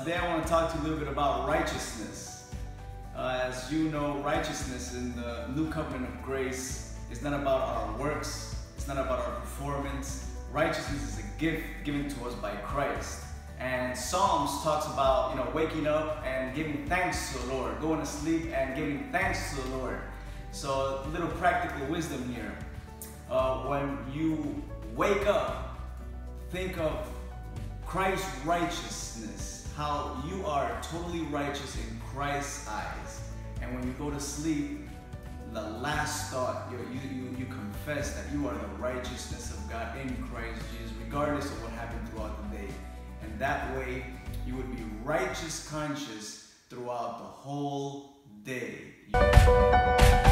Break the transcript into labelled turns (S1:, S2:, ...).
S1: today I want to talk to you a little bit about righteousness. As you know, righteousness in the new covenant of grace is not about our works, it's not about our performance. Righteousness is a gift given to us by Christ. And Psalms talks about, waking up and giving thanks to the Lord, going to sleep and giving thanks to the Lord. So a little practical wisdom here. When you wake up, think of Christ's righteousness, how you are totally righteous in Christ's eyes. And when you go to sleep, the last thought, you confess that you are the righteousness of God in Christ Jesus, regardless of what happened throughout the day. And that way, you would be righteous conscious throughout the whole day.